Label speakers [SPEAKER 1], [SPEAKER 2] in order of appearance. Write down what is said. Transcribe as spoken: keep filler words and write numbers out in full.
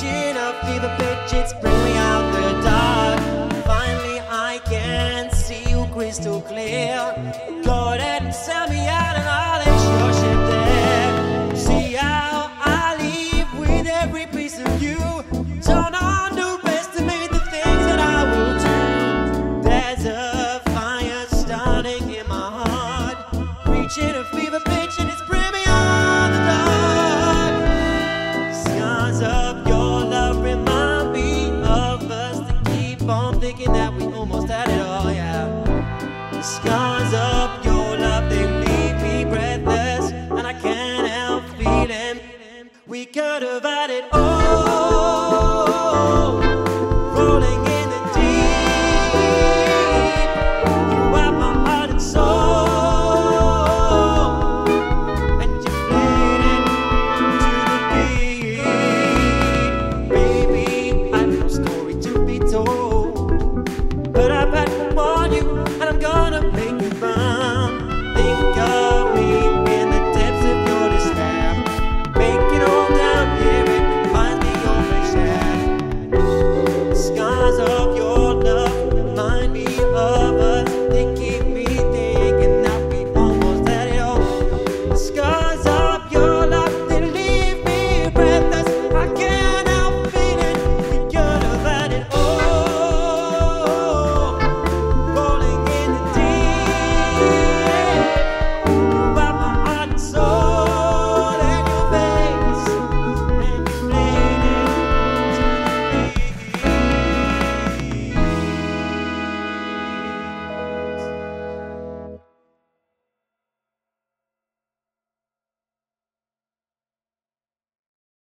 [SPEAKER 1] reaching a fever pitch, it's bringing me out the dark. Finally I can see you crystal clear. Go ahead and sell me out and I'll let your ship there. See how I live with every piece of you. Don't underestimate the things that I will do. There's a fire starting in my heart, reaching a fever pitch and it's bringing me out the dark. Scars of your love remind me of us to keep on thinking that we almost had it all, yeah. The scars of your love, they leave me breathless, and I can't help feeling we could have had it all.